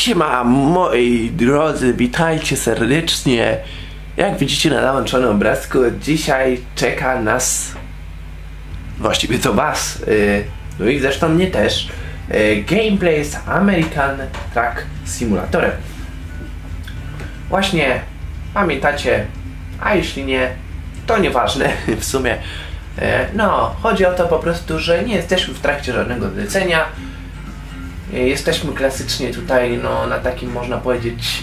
Siema moi drodzy, witajcie serdecznie. Jak widzicie na załączonym obrazku, dzisiaj czeka nas, właściwie to was, no i zresztą mnie też, gameplay z American Truck Simulatorem. Właśnie pamiętacie, a jeśli nie, to nieważne w sumie. No, chodzi o to po prostu, że nie jesteśmy w trakcie żadnego zlecenia. Jesteśmy klasycznie tutaj, no, na takim, można powiedzieć,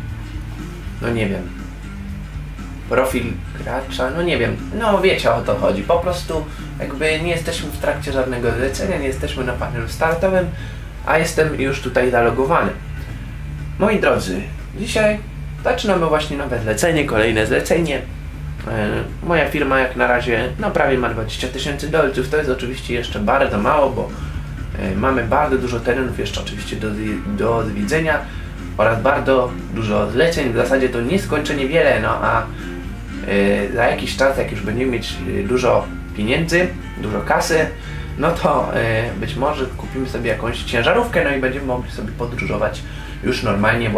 no nie wiem, profil gracza, no nie wiem, no wiecie, o to chodzi. Po prostu jakby nie jesteśmy w trakcie żadnego zlecenia, nie jesteśmy na panelu startowym, a jestem już tutaj zalogowany. Moi drodzy, dzisiaj zaczynamy właśnie nowe zlecenie, kolejne zlecenie. Moja firma jak na razie, no prawie ma 20 000 dolców, to jest oczywiście jeszcze bardzo mało, bo mamy bardzo dużo terenów jeszcze oczywiście do zwiedzenia oraz bardzo dużo zleceń, w zasadzie to nieskończenie wiele, no a za jakiś czas, jak już będziemy mieć dużo pieniędzy, dużo kasy, no to być może kupimy sobie jakąś ciężarówkę, no i będziemy mogli sobie podróżować już normalnie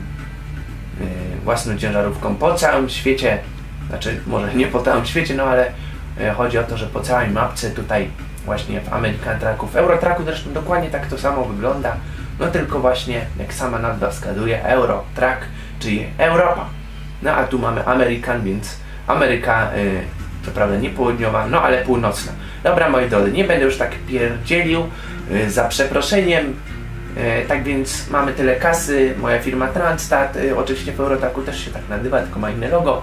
własną ciężarówką po całym świecie, znaczy może nie po całym świecie, no ale chodzi o to, że po całej mapce tutaj właśnie w American Trucku, w Euro Trucku zresztą dokładnie tak to samo wygląda, no tylko właśnie jak sama nazwa wskazuje, Euro Truck, czyli Europa. No a tu mamy American, więc Ameryka, co prawda nie południowa, no ale północna. Dobra moi drodzy, nie będę już tak pierdzielił, za przeproszeniem. Tak więc mamy tyle kasy, moja firma Transstat, oczywiście w Euro Trucku też się tak nazywa, tylko ma inne logo.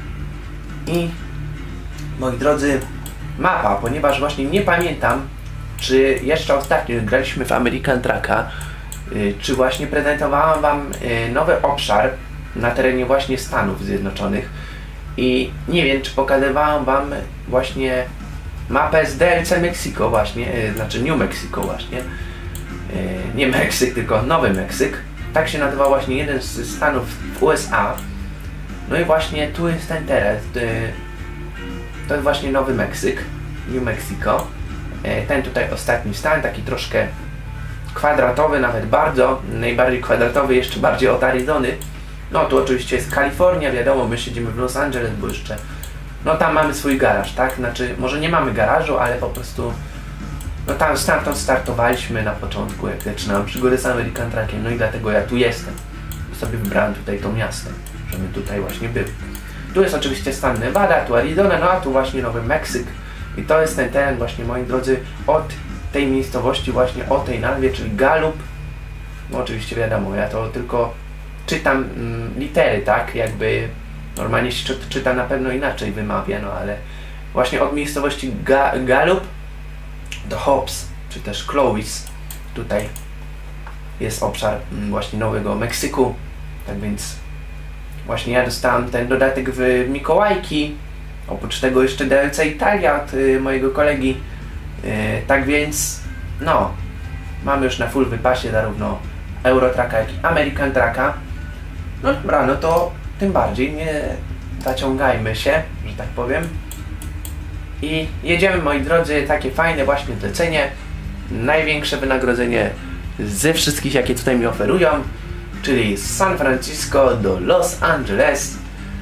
I moi drodzy, mapa, ponieważ właśnie nie pamiętam, czy jeszcze ostatnio graliśmy w American Trucka, czy właśnie prezentowałam wam nowy obszar na terenie właśnie Stanów Zjednoczonych i nie wiem, czy pokazywałam wam właśnie mapę z DLC Mexico właśnie, znaczy New Mexico właśnie, nie Meksyk, tylko Nowy Meksyk, tak się nazywa właśnie jeden z stanów w USA. No i właśnie tu jest ten teren, to jest właśnie Nowy Meksyk, New Mexico. Ten tutaj ostatni stan, taki troszkę kwadratowy, nawet bardzo, najbardziej kwadratowy, jeszcze bardziej od Arizony. No tu oczywiście jest Kalifornia, wiadomo, my siedzimy w Los Angeles, bo jeszcze, no tam mamy swój garaż, tak? Znaczy, może nie mamy garażu, ale po prostu, no tam stamtąd startowaliśmy na początku, jak zaczynałem przygodę z American Truckiem, no i dlatego ja tu jestem. I sobie wybrałem tutaj to miasto, żeby tutaj właśnie był. Tu jest oczywiście stan Nevada, tu Arizona, no a tu właśnie Nowy Meksyk. I to jest ten teren właśnie, moi drodzy, od tej miejscowości właśnie, o tej nazwie, czyli Gallup. No oczywiście wiadomo, ja to tylko czytam litery, tak, jakby normalnie się czyta na pewno inaczej wymawia, no ale właśnie od miejscowości Gallup do Hobbs, czy też Clovis, tutaj jest obszar właśnie Nowego Meksyku, tak więc właśnie ja dostałem ten dodatek w Mikołajki, oprócz tego jeszcze DLC Italia od mojego kolegi, tak więc no, mamy już na full wypasie zarówno Euro Trucka, jak i American Trucka. No dobra, no to tym bardziej nie zaciągajmy się, że tak powiem. I jedziemy, moi drodzy, takie fajne właśnie zlecenie, największe wynagrodzenie ze wszystkich, jakie tutaj mi oferują, czyli z San Francisco do Los Angeles.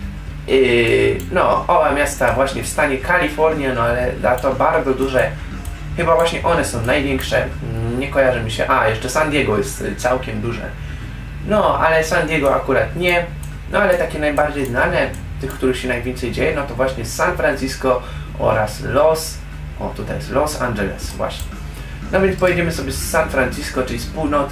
No, oba miasta właśnie w stanie Kalifornia, no ale za to bardzo duże, chyba właśnie one są największe, nie kojarzy mi się, a jeszcze San Diego jest całkiem duże, no ale San Diego akurat nie, no ale takie najbardziej znane, tych, których się najwięcej dzieje, no to właśnie San Francisco oraz tutaj jest Los Angeles właśnie. No więc pojedziemy sobie z San Francisco, czyli z północy,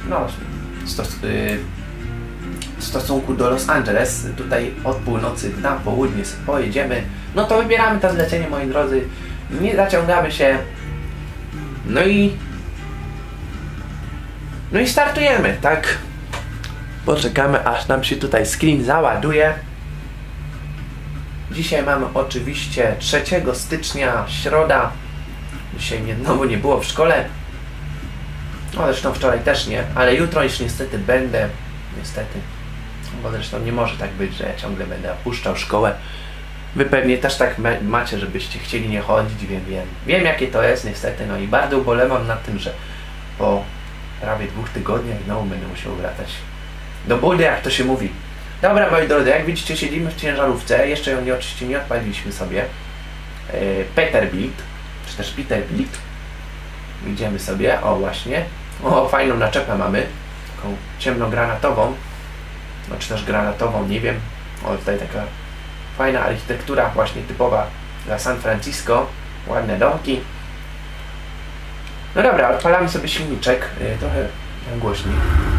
w stosunku do Los Angeles, tutaj od północy na południe pojedziemy, no to wybieramy to zlecenie, moi drodzy, nie zaciągamy się, no i startujemy, tak? Poczekamy, aż nam się tutaj screen załaduje. Dzisiaj mamy oczywiście 3 stycznia, środa, dzisiaj mnie znowu nie było w szkole, no zresztą wczoraj też nie, ale jutro już niestety będę, bo zresztą nie może tak być, że ja ciągle będę opuszczał szkołę. Wy pewnie też tak macie, żebyście chcieli nie chodzić, wiem jakie to jest niestety, no i bardzo ubolewam nad tym, że po prawie 2 tygodniach znowu będę musiał wracać do budy, jak to się mówi. Dobra, moi drodzy, jak widzicie, siedzimy w ciężarówce, jeszcze ją oczywiście nie odpaliliśmy sobie. Peterbilt, czy też Peterbilt. Idziemy sobie, o właśnie. O, fajną naczepę mamy, taką ciemnogranatową, no czy też granatową, nie wiem. O, tutaj taka fajna architektura, właśnie typowa dla San Francisco, ładne domki. No dobra, odpalamy sobie silniczek, trochę głośniej.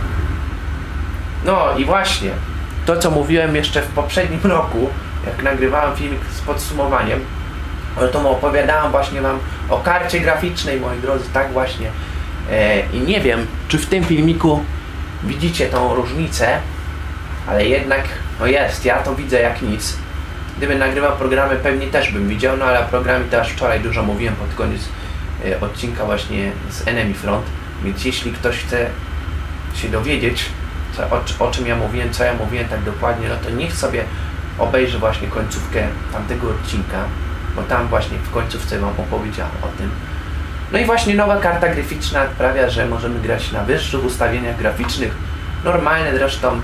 No i właśnie, to co mówiłem jeszcze w poprzednim roku, jak nagrywałem filmik z podsumowaniem, to opowiadałem właśnie wam o karcie graficznej, moi drodzy, tak właśnie. I nie wiem, czy w tym filmiku widzicie tą różnicę, ale jednak, no jest, ja to widzę jak nic. Gdybym nagrywał programy, pewnie też bym widział, no ale o programie też wczoraj dużo mówiłem pod koniec odcinka właśnie z Enemy Front, więc jeśli ktoś chce się dowiedzieć, o czym ja mówiłem, co ja mówiłem tak dokładnie, no to niech sobie obejrzy właśnie końcówkę tamtego odcinka, bo tam właśnie w końcówce wam opowiedziałem o tym. No i właśnie nowa karta graficzna sprawia, że możemy grać na wyższych ustawieniach graficznych, normalne zresztą,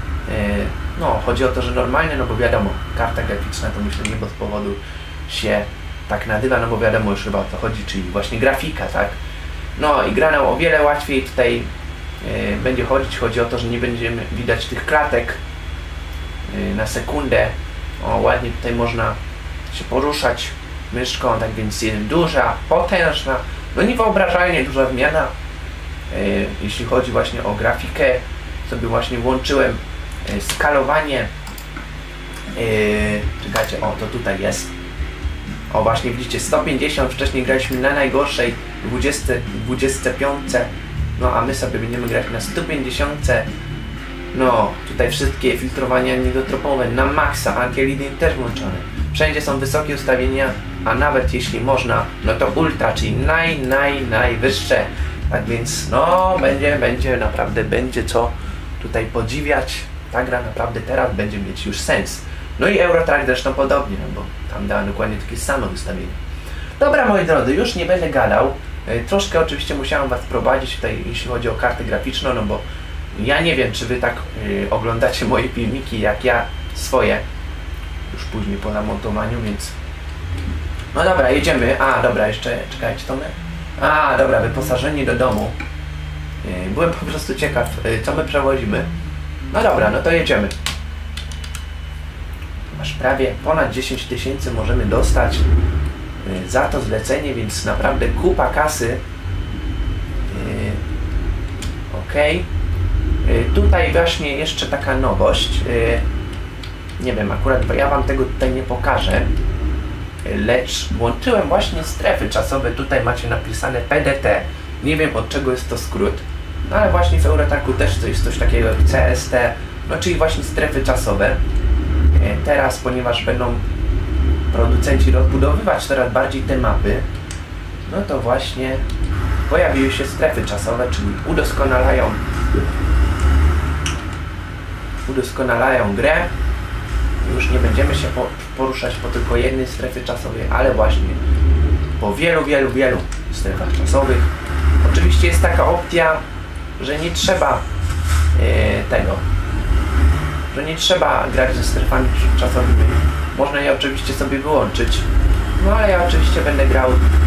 no chodzi o to, że normalne, no bo wiadomo, karta graficzna to myślę nie bez powodu się tak nazywa, no bo wiadomo już chyba o co chodzi, czyli właśnie grafika, tak? No i gra nam o wiele łatwiej tutaj będzie chodzić, chodzi o to, że nie będziemy widać tych klatek na sekundę. O, ładnie tutaj można się poruszać myszką, tak więc jest duża, potężna, no niewyobrażalnie duża zmiana, jeśli chodzi właśnie o grafikę. Sobie właśnie włączyłem skalowanie, czekajcie, o to tutaj jest, o właśnie widzicie 150, wcześniej graliśmy na najgorszej 25, no a my sobie będziemy grać na 150. No, tutaj wszystkie filtrowania niedotropowe na maksa, anti-aliasing też włączone. Wszędzie są wysokie ustawienia, a nawet jeśli można, no to ultra, czyli najwyższe. Tak więc, no, będzie naprawdę, będzie co tutaj podziwiać. Ta gra naprawdę teraz będzie mieć już sens. No i Eurotrack zresztą podobnie, no bo tam dała dokładnie takie samo ustawienie. Dobra, moi drodzy, już nie będę gadał. Troszkę oczywiście musiałem was prowadzić tutaj, jeśli chodzi o kartę graficzną, no bo ja nie wiem, czy wy tak oglądacie moje filmiki, jak ja swoje. Już później po namontowaniu, więc... No dobra, jedziemy. A, dobra, jeszcze, czekajcie, to my... A, dobra, wyposażenie do domu. Byłem po prostu ciekaw, co my przewozimy. No dobra, no to jedziemy. Aż prawie ponad 10 000 możemy dostać za to zlecenie, więc naprawdę kupa kasy. Okej. Tutaj właśnie jeszcze taka nowość. Nie wiem, akurat ja wam tego tutaj nie pokażę. Lecz włączyłem właśnie strefy czasowe. Tutaj macie napisane PDT. Nie wiem, od czego jest to skrót. No ale właśnie w Eurotracku też to jest coś takiego jak CST. No czyli właśnie strefy czasowe. Teraz, ponieważ będą producenci rozbudowywać coraz bardziej te mapy, no to właśnie pojawiły się strefy czasowe, czyli udoskonalają grę. Już nie będziemy się poruszać po tylko jednej strefie czasowej, ale właśnie po wielu strefach czasowych. Oczywiście jest taka opcja, że nie trzeba że nie trzeba grać ze strefami czasowymi. Można je oczywiście sobie wyłączyć. No ale ja oczywiście będę grał,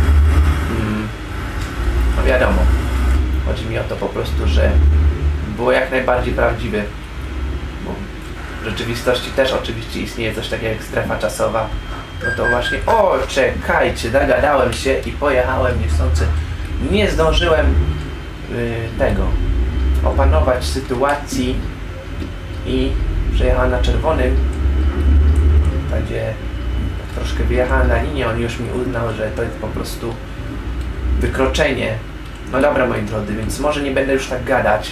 no wiadomo, chodzi mi o to po prostu, że było jak najbardziej prawdziwe. Bo w rzeczywistości też oczywiście istnieje coś takiego jak strefa czasowa. No to właśnie, o czekajcie, zagadałem się i pojechałem niechcący. Nie zdążyłem opanować sytuacji i przejechałem na czerwonym. Gdzie troszkę wyjechałem na linię, on już mi uznał, że to jest po prostu wykroczenie. No dobra, moi drodzy, więc może nie będę już tak gadać.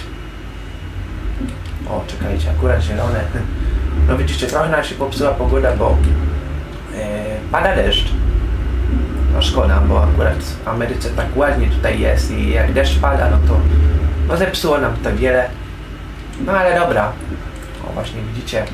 O, czekajcie, akurat zielone. No widzicie, trochę nam się popsuła pogoda, bo pada deszcz. No szkoda, bo akurat w Ameryce tak ładnie tutaj jest i jak deszcz pada, no to no zepsuło nam to wiele. No ale dobra. O, właśnie widzicie.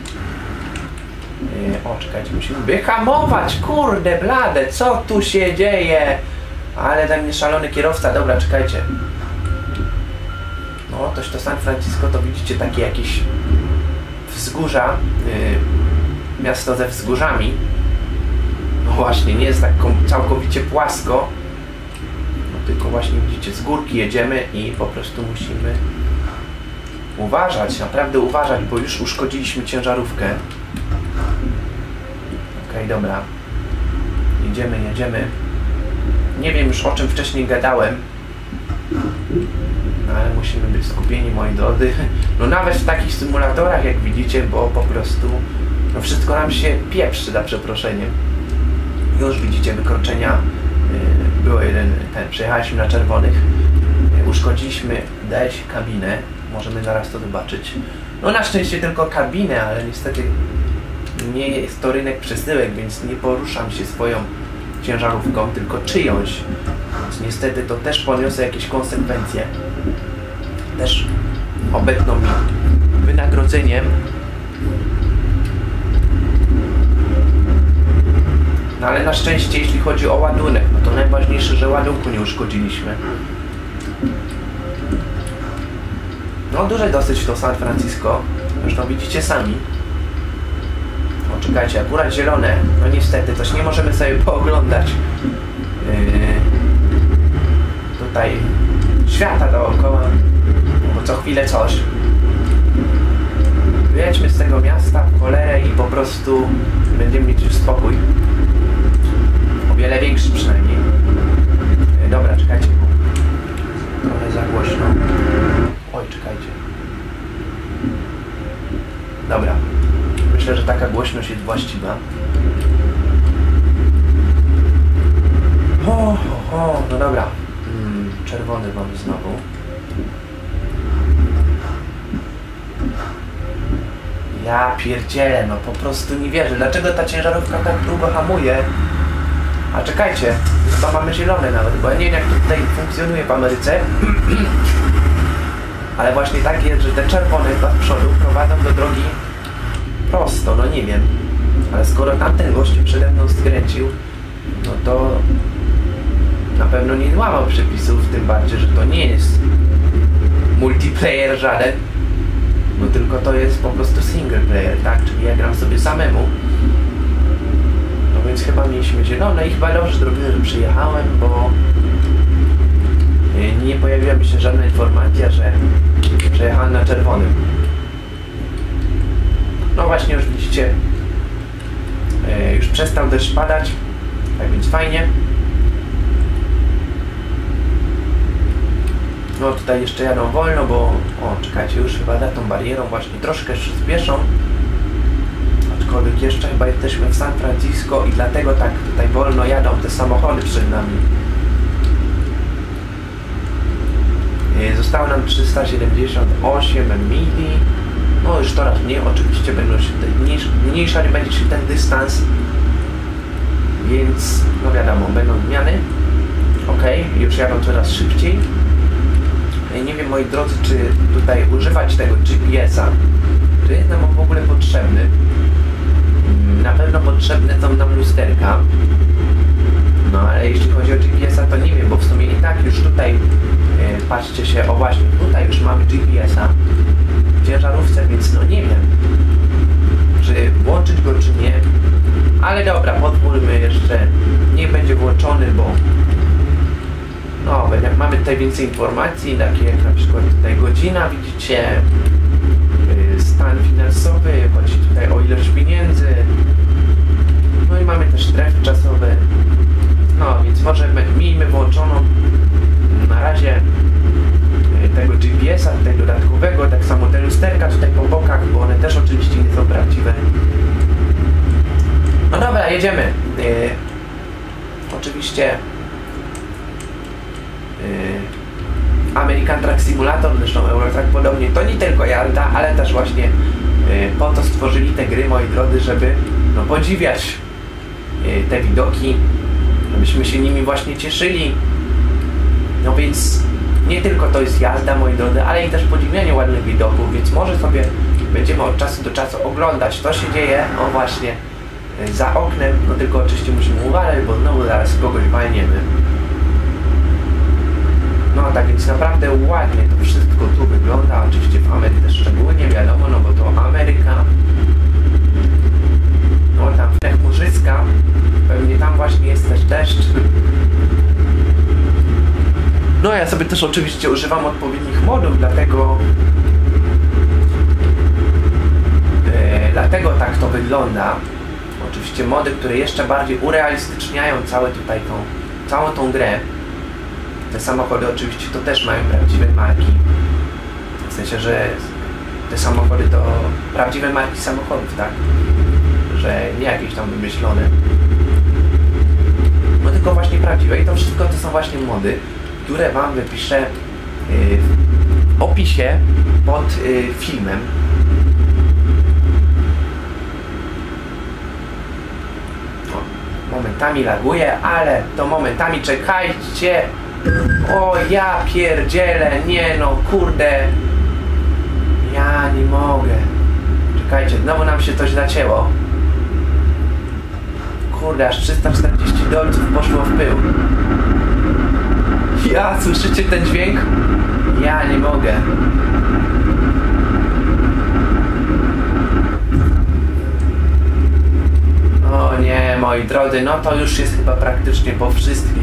O, czekajcie, musimy wyhamować, kurde blade, co tu się dzieje? Ale dla mnie szalony kierowca, dobra, czekajcie. O, toś to San Francisco, to widzicie takie jakieś wzgórza, miasto ze wzgórzami. No właśnie, nie jest tak całkowicie płasko, no tylko właśnie widzicie, z górki jedziemy i po prostu musimy uważać, naprawdę uważać, bo już uszkodziliśmy ciężarówkę. Okej, dobra. Jedziemy. Nie wiem już, o czym wcześniej gadałem, no, ale musimy być skupieni, moi drodzy. No nawet w takich symulatorach, jak widzicie, bo po prostu no wszystko nam się pieprzy, za przeproszeniem. Już widzicie wykroczenia. Było przejechaliśmy na czerwonych. Uszkodziliśmy, wydaje się, kabinę. Możemy zaraz to zobaczyć. No na szczęście tylko kabinę, ale niestety nie jest to rynek przesyłek, więc nie poruszam się swoją ciężarówką, tylko czyjąś. Więc niestety to też poniosę jakieś konsekwencje. Też obetną mi wynagrodzeniem. No ale na szczęście, jeśli chodzi o ładunek, no to najważniejsze, że ładunku nie uszkodziliśmy. No duże dosyć to San Francisco, zresztą widzicie sami. O, czekajcie, akurat zielone, no niestety, coś nie możemy sobie pooglądać. Tutaj świata dookoła, bo co chwilę coś. Wyjedźmy z tego miasta w cholerę i po prostu będziemy mieć już spokój. O wiele większy przynajmniej. Dobra, czekajcie. Trochę za głośno. Oj, czekajcie. Dobra. Myślę, że taka głośność jest właściwa. No dobra. Czerwony mamy znowu. Ja pierdzielę, no po prostu nie wierzę. Dlaczego ta ciężarówka tak długo hamuje? A czekajcie, chyba mamy zielone nawet, bo ja nie wiem, jak to tutaj funkcjonuje w Ameryce. Ale właśnie tak jest, że te czerwone z przodu prowadzą do drogi prosto, no nie wiem. Ale skoro tamten gościu przede mną skręcił, no to na pewno nie złamał przepisów, tym bardziej, że to nie jest multiplayer żaden. No tylko to jest po prostu single player, tak? Czyli ja gram sobie samemu. No więc chyba mieliśmy zielone i chyba dobrze zrobiłem, że przyjechałem, bo nie pojawiła mi się żadna informacja, że przejechałem na czerwonym. No właśnie, już widzicie, już przestał deszcz padać, tak więc fajnie. No tutaj jeszcze jadą wolno, bo o, czekajcie, już chyba za tą barierą właśnie troszkę spieszą. Aczkolwiek jeszcze chyba jesteśmy w San Francisco i dlatego tak tutaj wolno jadą te samochody przed nami. Zostało nam 378 mili. No już coraz mniej, oczywiście będą się mniejsza będzie się ten dystans. Więc no wiadomo, będą zmiany. Ok, już jadą coraz szybciej. Nie wiem, moi drodzy, czy tutaj używać tego GPS-a, czy jest nam on w ogóle potrzebny. Na pewno potrzebne są nam lusterka. No ale jeśli chodzi o GPS-a, to nie wiem, bo w sumie i tak już tutaj patrzcie się, o właśnie, tutaj już mamy GPS-a w ciężarówce, więc no nie wiem, czy włączyć go, czy nie. Ale dobra, pozwólmy jeszcze, niech będzie włączony, bo no, mamy tutaj więcej informacji, takie jak na przykład tutaj godzina, widzicie, stan finansowy, chodzi tutaj o ilość pieniędzy, no i mamy też strefy czasowe, no więc może miejmy włączoną na razie tego GPS-a tutaj dodatkowego, tak samo te lusterka tutaj po bokach, bo one też oczywiście nie są prawdziwe. No dobra, jedziemy. Oczywiście American Truck Simulator, zresztą Eurotrack podobnie, to nie tylko jazda, ale też właśnie po to stworzyli te gry, moi drodzy, żeby no, podziwiać te widoki, żebyśmy się nimi właśnie cieszyli. No więc nie tylko to jest jazda, moi drodzy, ale i też podziwianie ładnych widoków, więc może sobie będziemy od czasu do czasu oglądać, co się dzieje, o właśnie, za oknem, no tylko oczywiście musimy uważać, bo znowu zaraz kogoś walniemy. No tak więc naprawdę ładnie to wszystko tu wygląda, oczywiście w Ameryce też szczególnie, wiadomo, no bo to Ameryka. No tam w chmurzyska, pewnie tam właśnie jest też deszcz. No ja sobie też oczywiście używam odpowiednich modów, dlatego tak to wygląda. Oczywiście mody, które jeszcze bardziej urealistyczniają całą tą grę. Te samochody oczywiście to też mają prawdziwe marki. W sensie, że te samochody to prawdziwe marki samochodów, tak? Że nie jakieś tam wymyślone. No tylko właśnie prawdziwe. I to wszystko to są właśnie mody, które wam wypiszę w opisie pod filmem. Momentami laguje, ale to momentami czekajcie. O ja pierdzielę, nie no, kurde. Ja nie mogę. Czekajcie, znowu nam się coś zacięło. Kurde, aż 340 dolców poszło w pył. Ja, słyszycie ten dźwięk? Ja nie mogę. O nie, moi drodzy, no to już jest chyba praktycznie po wszystkim.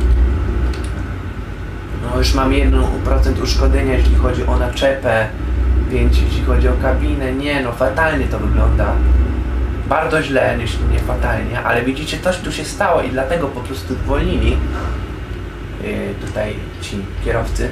No już mam 1% uszkodzenia, jeśli chodzi o naczepę, 5 jeśli chodzi o kabinę. Nie no, fatalnie to wygląda. Bardzo źle, jeśli nie fatalnie, ale widzicie, coś tu się stało i dlatego po prostu zwolnili tutaj ci kierowcy.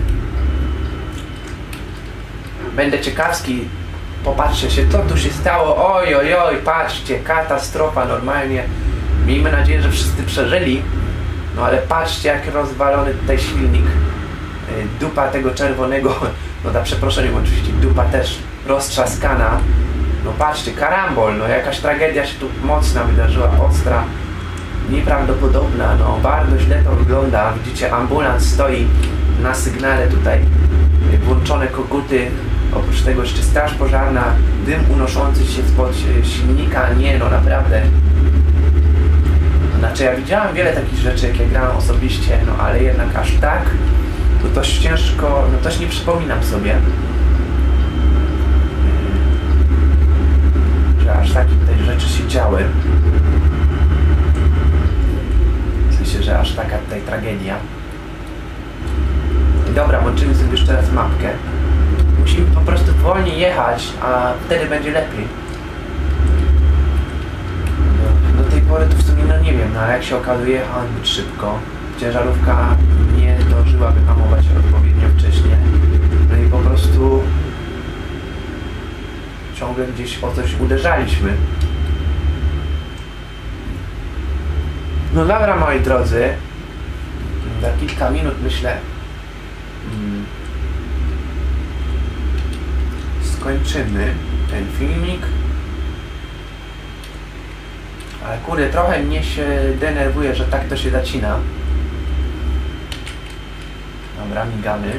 Będę ciekawski, popatrzcie się, co tu się stało. Oj, oj, oj, patrzcie, katastrofa normalnie. Miejmy nadzieję, że wszyscy przeżyli. No ale patrzcie, jak rozwalony tutaj silnik. Dupa tego czerwonego, no za przeproszeniem oczywiście, dupa też roztrzaskana. No patrzcie, karambol, no jakaś tragedia się tu mocna wydarzyła, ostra, nieprawdopodobna, no bardzo źle to wygląda. Widzicie, ambulans stoi na sygnale tutaj, włączone koguty, oprócz tego jeszcze straż pożarna, dym unoszący się spod silnika, nie no naprawdę. Znaczy ja widziałem wiele takich rzeczy, jak ja grałem osobiście, no ale jednak aż tak, to dość ciężko, no też nie przypominam sobie, że aż takie tutaj rzeczy się działy. W sensie, że aż taka tutaj tragedia. Dobra, włączymy sobie jeszcze raz mapkę. Musimy po prostu wolniej jechać, a wtedy będzie lepiej. Do tej pory to w sumie, no nie wiem, no ale jak się okazuje, jechałem zbyt szybko. Ciężarówka nie zdążyła wyhamować odpowiednio wcześnie. No i po prostu ciągle gdzieś o coś uderzaliśmy. No dobra, moi drodzy, za kilka minut myślę skończymy ten filmik. Ale kurde, trochę mnie się denerwuje, że tak to się zacina. Dobra, migamy.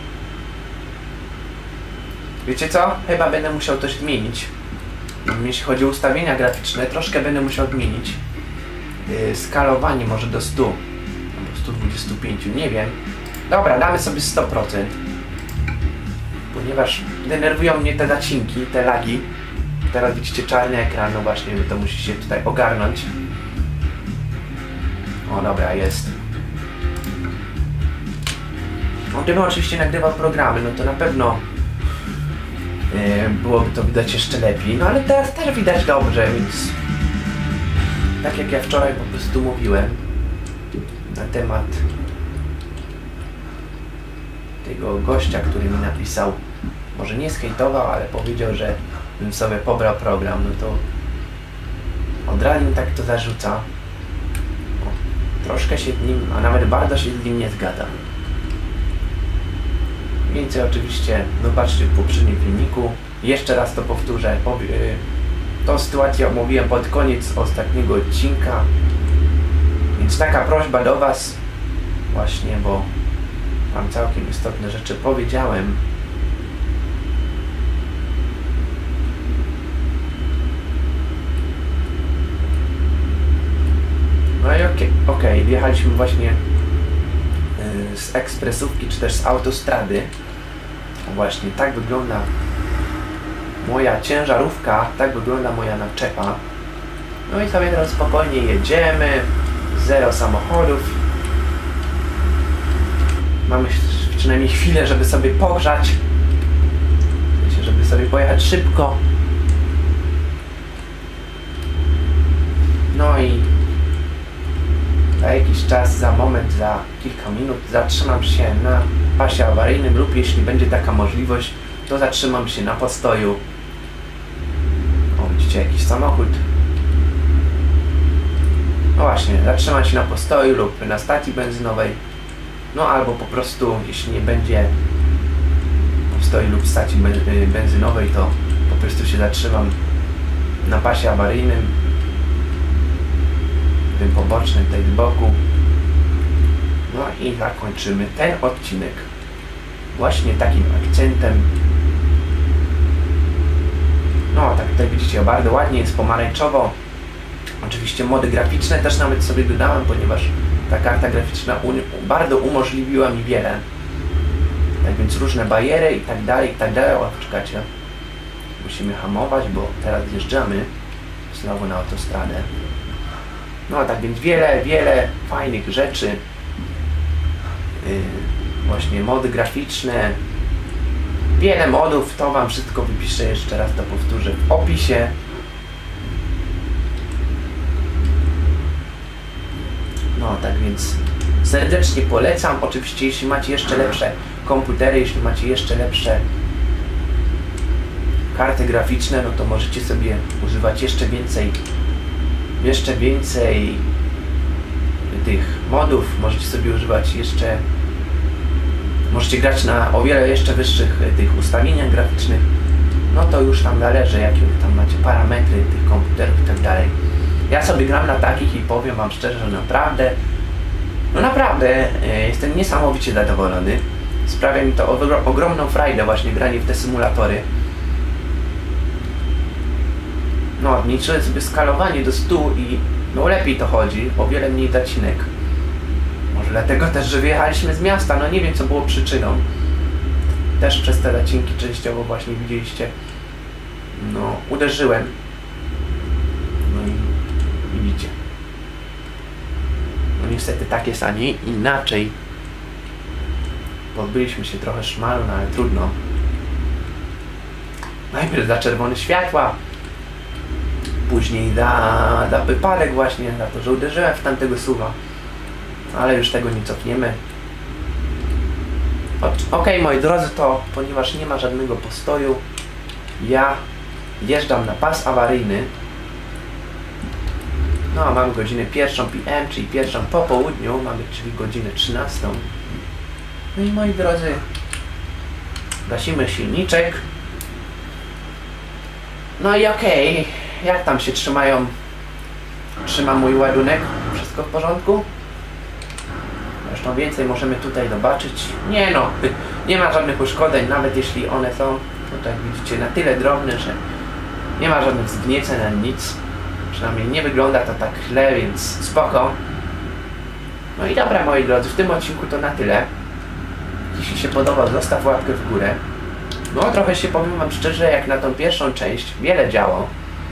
Wiecie co? Chyba będę musiał coś zmienić. Jeśli chodzi o ustawienia graficzne, troszkę będę musiał zmienić. Skalowanie może do 100 albo 125, nie wiem. Dobra, damy sobie 100%. Ponieważ denerwują mnie te zacinki, te lagi. Teraz widzicie czarny ekran, no właśnie, to musi się tutaj ogarnąć. O dobra, jest. No, gdybym oczywiście nagrywał programy, no to na pewno byłoby to widać jeszcze lepiej. No ale teraz też widać dobrze, więc tak jak ja wczoraj po prostu mówiłem na temat tego gościa, który mi napisał, może nie skejtował, ale powiedział, że bym sobie pobrał program, no to od razu mi tak to zarzuca. O, troszkę się z nim, a nawet bardzo się z nim nie zgadzam. Więcej oczywiście zobaczcie w poprzednim filmiku. Jeszcze raz to powtórzę. Tą sytuację omówiłem pod koniec ostatniego odcinka. Więc taka prośba do Was właśnie, bo tam całkiem istotne rzeczy powiedziałem. No i okej, wjechaliśmy właśnie z ekspresówki, czy też z autostrady. Właśnie tak wygląda moja ciężarówka, tak wygląda moja naczepa. No i sobie teraz spokojnie jedziemy, 0 samochodów. Mamy przynajmniej chwilę, żeby sobie pogrzać, żeby sobie pojechać szybko. No i za jakiś czas, za moment, za kilka minut zatrzymam się na pasie awaryjnym lub jeśli będzie taka możliwość, to zatrzymam się na postoju. O, widzicie jakiś samochód. No właśnie, zatrzymam się na postoju lub na stacji benzynowej. No albo po prostu, jeśli nie będzie postoju lub stacji benzynowej, to po prostu się zatrzymam na pasie awaryjnym, tym pobocznym, tutaj z boku. No i zakończymy ten odcinek właśnie takim akcentem. No tak tutaj widzicie, bardzo ładnie jest pomarańczowo. Oczywiście mody graficzne też nawet sobie dodałem, ponieważ ta karta graficzna bardzo umożliwiła mi wiele. Tak więc różne bariery i tak dalej, i tak dalej. O, czekajcie. Musimy hamować, bo teraz zjeżdżamy znowu na autostradę. No tak więc wiele fajnych rzeczy. Właśnie mody graficzne. Wiele modów, to wam wszystko wypiszę, jeszcze raz to powtórzę w opisie. No tak więc serdecznie polecam. Oczywiście jeśli macie jeszcze lepsze komputery, jeśli macie jeszcze lepsze karty graficzne, no to możecie sobie używać jeszcze więcej tych modów, możecie sobie używać jeszcze, możecie grać na o wiele jeszcze wyższych tych ustawieniach graficznych. No to już tam zależy, jakie tam macie parametry tych komputerów i tak dalej. Ja sobie gram na takich i powiem wam szczerze, że naprawdę jestem niesamowicie zadowolony. Sprawia mi to ogromną frajdę właśnie granie w te symulatory. No, liczę sobie skalowanie do 100 i no lepiej to chodzi, o wiele mniej zacinek. Może dlatego też, że wyjechaliśmy z miasta, no nie wiem co było przyczyną. Też przez te zacinki częściowo właśnie widzieliście, no uderzyłem. No i widzicie. No niestety tak jest, a nie inaczej. Pozbyliśmy się trochę szmalu, no ale trudno. Najpierw za czerwone światła, później za wypadek właśnie, za to, że uderzyłem w tamtego suwa. Ale już tego nie cofniemy. Okej, moi drodzy, to ponieważ nie ma żadnego postoju, ja wjeżdżam na pas awaryjny. No a mamy godzinę 1 PM, czyli 1 po południu, mamy czyli godzinę 13. No i moi drodzy, gasimy silniczek. No i okej, jak tam się trzyma mój ładunek? Wszystko w porządku? Zresztą więcej możemy tutaj zobaczyć. Nie no, nie ma żadnych uszkodzeń, nawet jeśli one są, tutaj widzicie, na tyle drobne, że nie ma żadnych zgnieceń ani nic. Przynajmniej nie wygląda to tak źle, więc spoko. No i dobra, moi drodzy, w tym odcinku to na tyle. Jeśli się podoba, zostaw łapkę w górę. No trochę się, powiem wam szczerze, jak na tą pierwszą część wiele działo.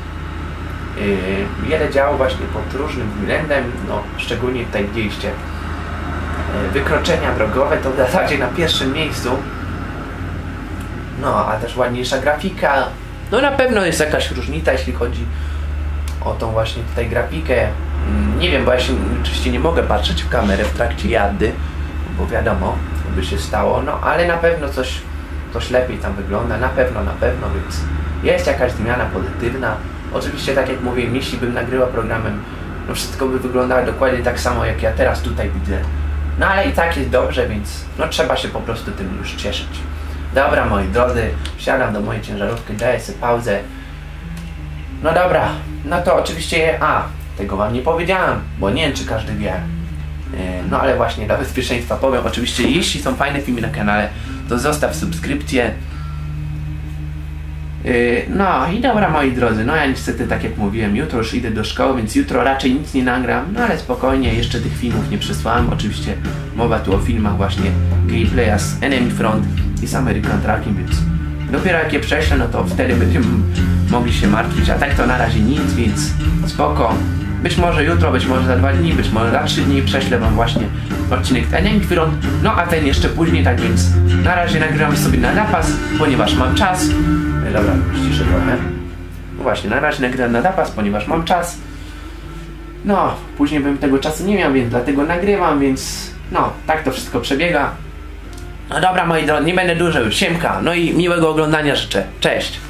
Wiele działo właśnie pod różnym względem, no szczególnie tutaj widzieliście wykroczenia drogowe, to w zasadzie na pierwszym miejscu. No, a też ładniejsza grafika. No na pewno jest jakaś różnica, jeśli chodzi o tą właśnie tutaj grafikę. Nie wiem, bo ja się oczywiście nie mogę patrzeć w kamerę w trakcie jazdy, bo wiadomo, co by się stało, no ale na pewno coś lepiej tam wygląda, na pewno, więc jest jakaś zmiana pozytywna. Oczywiście, tak jak mówię, jeśli bym nagrywał programem, no wszystko by wyglądało dokładnie tak samo, jak ja teraz tutaj widzę. No ale i tak jest dobrze, więc no trzeba się po prostu tym już cieszyć. Dobra, moi drodzy, wsiadam do mojej ciężarówki, daję sobie pauzę. No dobra, no to oczywiście, tego wam nie powiedziałem, bo nie wiem, czy każdy wie. No ale właśnie dla bezpieczeństwa powiem, oczywiście jeśli są fajne filmy na kanale, to zostaw subskrypcję. No i dobra, moi drodzy, no ja niestety, tak jak mówiłem, jutro już idę do szkoły, więc jutro raczej nic nie nagram, no ale spokojnie, jeszcze tych filmów nie przesłałem. Oczywiście mowa tu o filmach właśnie Gameplaya z Enemy Front i z American Trucking, więc dopiero jak je prześlę, no to wtedy będziemy mogli się martwić, a tak to na razie nic, więc spoko. Być może jutro, być może za 2 dni, być może za 3 dni prześlę wam właśnie odcinek Enemy Front, no a ten jeszcze później, tak więc na razie nagrywam sobie na zapas, ponieważ mam czas. Dobra, ściszę trochę. No właśnie, na razie nagrywam na zapas, ponieważ mam czas. No, później bym tego czasu nie miał, więc dlatego nagrywam, więc no, tak to wszystko przebiega. No dobra, moi drodzy, nie będę dłużej, siemka, no i miłego oglądania życzę. Cześć!